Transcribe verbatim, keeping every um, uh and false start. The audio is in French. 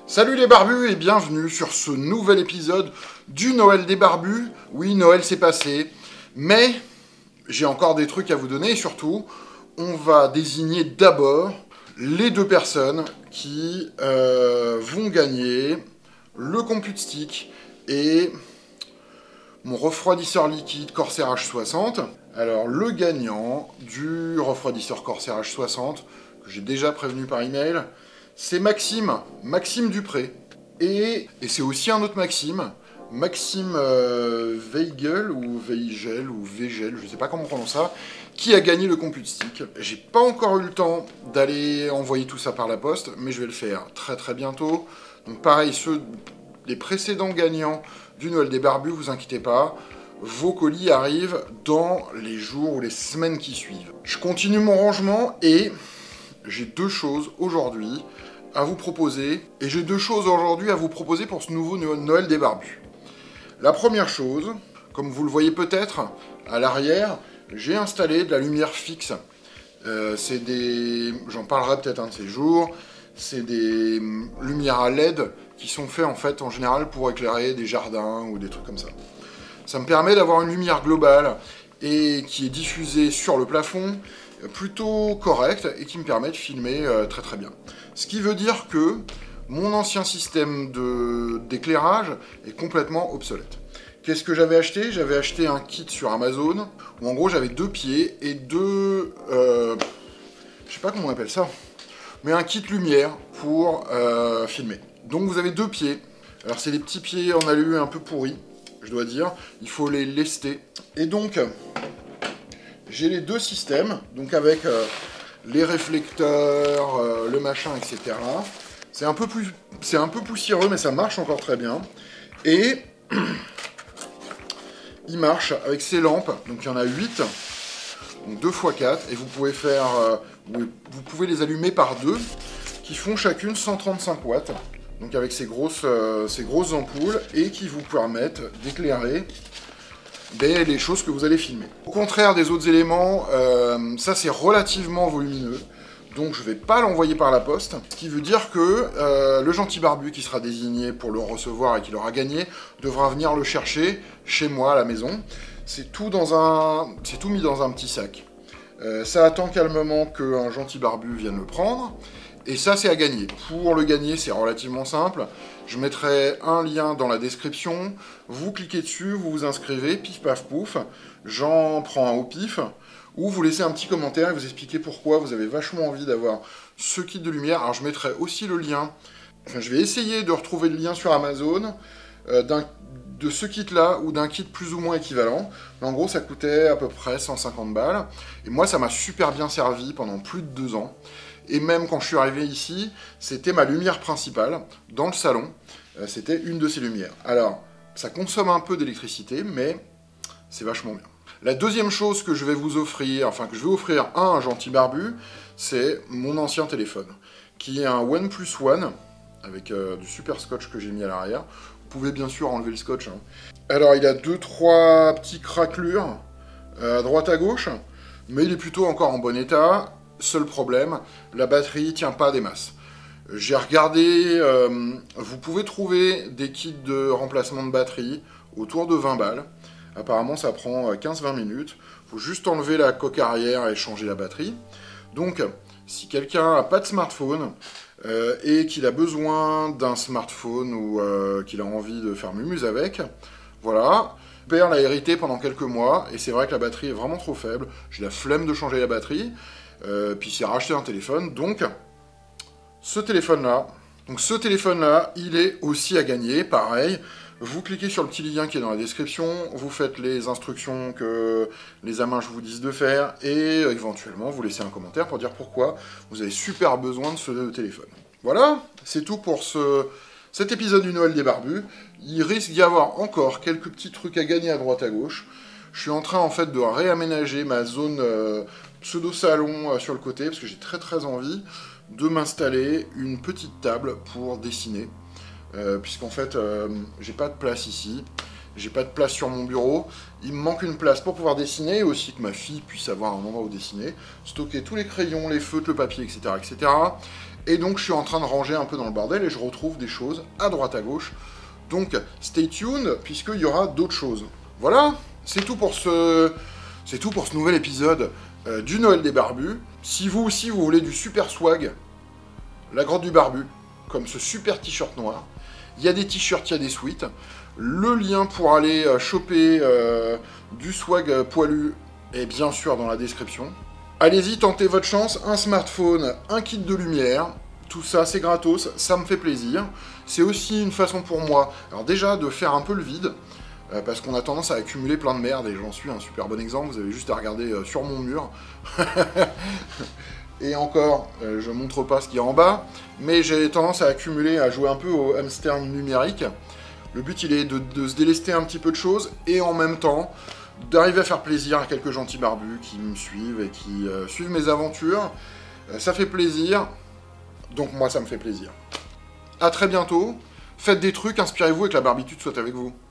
Salut les barbus et bienvenue sur ce nouvel épisode du Noël des barbus. Oui, Noël s'est passé, mais j'ai encore des trucs à vous donner et surtout, on va désigner d'abord les deux personnes qui euh, vont gagner le Compute Stick et mon refroidisseur liquide Corsair H soixante. Alors, le gagnant du refroidisseur Corsair H soixante, que j'ai déjà prévenu par email, c'est Maxime, Maxime Dupré. Et, et c'est aussi un autre Maxime, Maxime euh, Weigel, ou Weigel, ou Weigel, je sais pas comment on prononce ça, qui a gagné le Compute Stick. J'ai pas encore eu le temps d'aller envoyer tout ça par la poste, mais je vais le faire très très bientôt. Donc pareil, ceux des précédents gagnants du Noël des barbus, vous inquiétez pas, vos colis arrivent dans les jours ou les semaines qui suivent. Je continue mon rangement et j'ai deux choses aujourd'hui à vous proposer. Et j'ai deux choses aujourd'hui à vous proposer pour ce nouveau Noël des barbus. La première chose, comme vous le voyez peut-être, à l'arrière, j'ai installé de la lumière fixe. Euh, c'est des... J'en parlerai peut-être un de ces jours. C'est des lumières à L E D qui sont faites en fait en général pour éclairer des jardins ou des trucs comme ça. Ça me permet d'avoir une lumière globale et qui est diffusée sur le plafond, plutôt correcte et qui me permet de filmer euh, très très bien. Ce qui veut dire que mon ancien système d'éclairage est complètement obsolète. Qu'est-ce que j'avais acheté? J'avais acheté un kit sur Amazon où en gros j'avais deux pieds et deux... Euh, je sais pas comment on appelle ça, mais un kit lumière pour euh, filmer. Donc vous avez deux pieds. Alors c'est des petits pieds en alu un peu pourris, je dois dire. Il faut les lester. Et donc... j'ai les deux systèmes, donc avec euh, les réflecteurs, euh, le machin, et cetera. C'est un peu plus, c'est un peu poussiéreux, mais ça marche encore très bien. Et il marche avec ces lampes, donc il y en a huit, donc deux fois quatre, et vous pouvez faire, euh, vous, vous pouvez les allumer par deux, qui font chacune cent trente-cinq watts, donc avec ces grosses, euh, ces grosses ampoules, et qui vous permettent d'éclairer Ben, les choses que vous allez filmer. Au contraire des autres éléments, euh, ça c'est relativement volumineux, donc je ne vais pas l'envoyer par la poste, ce qui veut dire que euh, le gentil barbu qui sera désigné pour le recevoir et qui l'aura gagné devra venir le chercher chez moi à la maison. C'est tout, dans un... c'est tout mis dans un petit sac. Euh, ça attend calmement qu'un gentil barbu vienne le prendre. Et ça, c'est à gagner. Pour le gagner, c'est relativement simple. Je mettrai un lien dans la description. Vous cliquez dessus, vous vous inscrivez, pif paf pouf. J'en prends un au pif. Ou vous laissez un petit commentaire et vous expliquez pourquoi vous avez vachement envie d'avoir ce kit de lumière. Alors, je mettrai aussi le lien. Enfin, je vais essayer de retrouver le lien sur Amazon euh, de ce kit-là ou d'un kit plus ou moins équivalent. Mais en gros, ça coûtait à peu près cent cinquante balles. Et moi, ça m'a super bien servi pendant plus de deux ans. Et même quand je suis arrivé ici, c'était ma lumière principale dans le salon. Euh, c'était une de ces lumières. Alors, ça consomme un peu d'électricité, mais c'est vachement bien. La deuxième chose que je vais vous offrir, enfin que je vais offrir à un gentil barbu, c'est mon ancien téléphone, qui est un OnePlus One, avec euh, du super scotch que j'ai mis à l'arrière. Vous pouvez bien sûr enlever le scotch. Hein. Alors, il a deux, trois petits craquelures euh, à droite à gauche, mais il est plutôt encore en bon état. Seul problème, la batterie tient pas des masses. J'ai regardé, euh, vous pouvez trouver des kits de remplacement de batterie autour de vingt balles. Apparemment, ça prend quinze à vingt minutes. Il faut juste enlever la coque arrière et changer la batterie. Donc, si quelqu'un n'a pas de smartphone euh, et qu'il a besoin d'un smartphone ou euh, qu'il a envie de faire mumuse avec, voilà. Mon père l'a hérité pendant quelques mois et c'est vrai que la batterie est vraiment trop faible. J'ai la flemme de changer la batterie. Euh, puis il s'est racheté un téléphone, donc ce téléphone-là, donc ce téléphone-là, il est aussi à gagner, pareil, vous cliquez sur le petit lien qui est dans la description, vous faites les instructions que les amages vous disent de faire, et éventuellement vous laissez un commentaire pour dire pourquoi vous avez super besoin de ce téléphone. Voilà, c'est tout pour ce, cet épisode du Noël des barbus. Il risque d'y avoir encore quelques petits trucs à gagner à droite à gauche. Je suis en train en fait de réaménager ma zone euh, pseudo-salon euh, sur le côté, parce que j'ai très très envie de m'installer une petite table pour dessiner. Euh, Puisqu'en fait, euh, j'ai pas de place ici, j'ai pas de place sur mon bureau. Il me manque une place pour pouvoir dessiner, et aussi que ma fille puisse avoir un endroit où dessiner. Stocker tous les crayons, les feutres, le papier, et cetera et cetera. Et donc je suis en train de ranger un peu dans le bordel et je retrouve des choses à droite à gauche. Donc stay tuned puisqu'il y aura d'autres choses. Voilà, c'est tout pour ce, c'est tout pour ce nouvel épisode euh, du Noël des Barbus. Si vous aussi vous voulez du super swag, la grotte du barbu, comme ce super t-shirt noir, il y a des t-shirts, il y a des sweats. Le lien pour aller euh, choper euh, du swag euh, poilu est bien sûr dans la description. Allez-y, tentez votre chance, un smartphone, un kit de lumière, tout ça c'est gratos, ça me fait plaisir. C'est aussi une façon pour moi, alors déjà de faire un peu le vide, euh, parce qu'on a tendance à accumuler plein de merde, et j'en suis un super bon exemple, vous avez juste à regarder euh, sur mon mur. Et encore, euh, je montre pas ce qu'il y a en bas, mais j'ai tendance à accumuler, à jouer un peu au hamster numérique. Le but il est de, de se délester un petit peu de choses, et en même temps, d'arriver à faire plaisir à quelques gentils barbus qui me suivent et qui euh, suivent mes aventures. Euh, ça fait plaisir, donc moi ça me fait plaisir. A très bientôt, faites des trucs, inspirez-vous et que la barbitude soit avec vous.